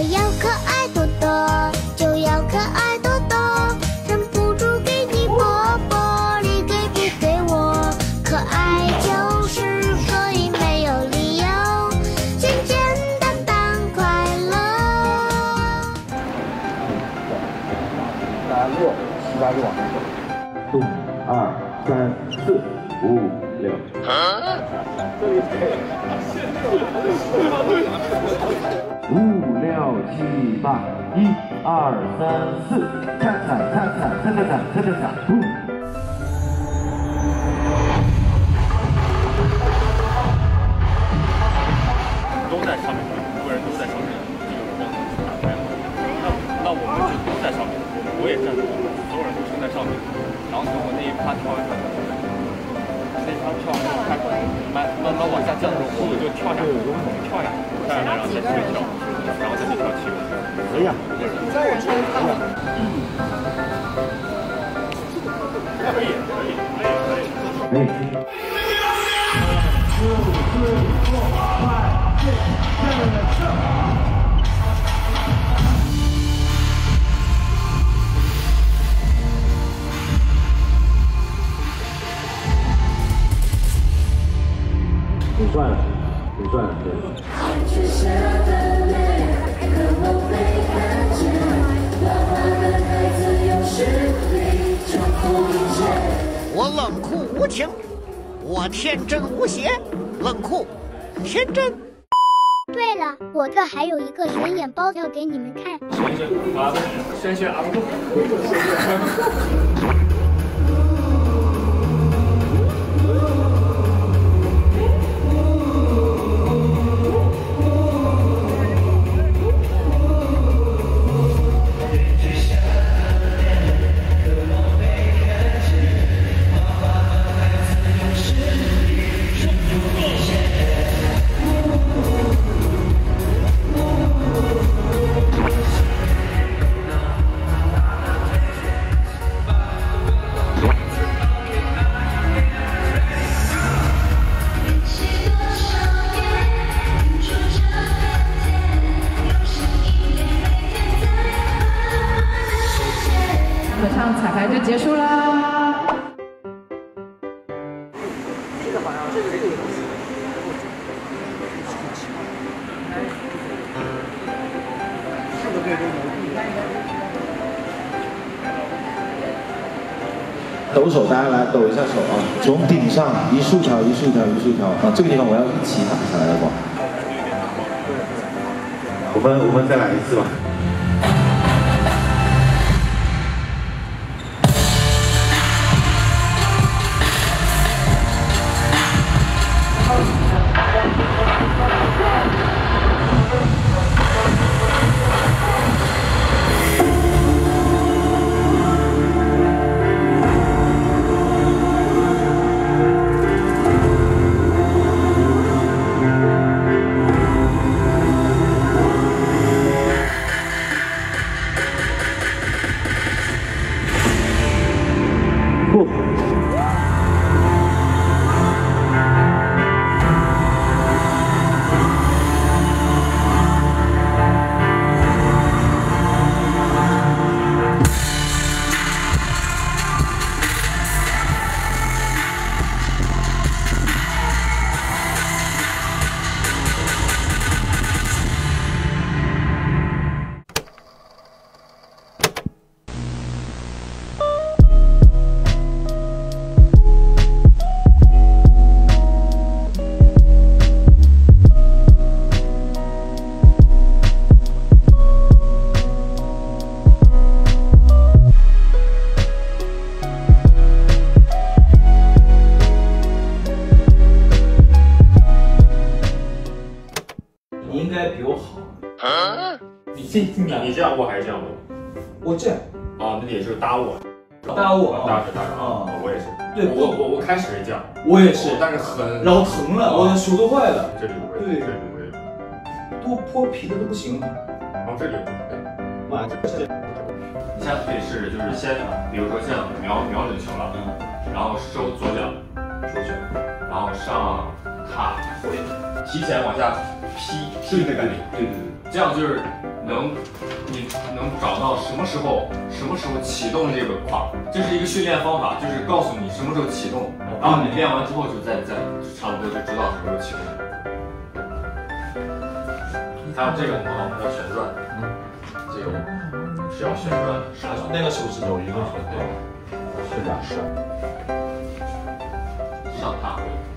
要可爱多多，就要可爱多多，忍不住给你啵啵，你给不给我？可爱就是可以没有理由，简简单单快乐。 来落，7、8就往上走。动2、3、4、5、6。这里可以。5、6、7、8，1、2、3、4，擦擦擦擦擦擦擦擦擦擦。 都在上面，很多人都在上面，这个光打开了。那我们就都在上面，我也站住了，所有人都撑在上面。然后等我那一趴跳完，那一趴跳完开慢慢往下降的时候，我们就跳下去，跳下去，然后再去跳，然后再去跳起舞。 可以啊， 可以，可以，可以，可以。 可以。挺帅的，挺帅的，对。 我冷酷无情，我天真无邪，冷酷天真。 对了，我这还有一个玄眼包要给你们看。 轩轩阿布。 马上彩排就结束啦。 这个好像这个是不是可以跟抖手，大家来抖一下手啊！从顶上一竖条一竖条一竖条啊，这个地方我要一起打下来的吧？我们再来一次吧。 你应该比我好。 你这样握还是这样握？ 我这样。 啊，那也是搭握。 搭握， 搭着啊，我也是。 对， 我开始是这样， 我也是， 但是很老疼了，我的手都坏了。 这里不会， 对， 这里不会， 多脱皮的都不行。 然后这里， 妈，这。 你现在可以试试，就是先，比如说像瞄准球了，然后手左脚出去，然后上踏回， 提前往下劈的感觉。 对， 这样就是你能找到什么时候启动这个胯，这是一个训练方法，就是告诉你什么时候启动，然后你练完之后就再差不多就知道什么时候启动。还有这个我们要旋转，这个是要旋转的， 那个是不是有一个对，是的，上踏回。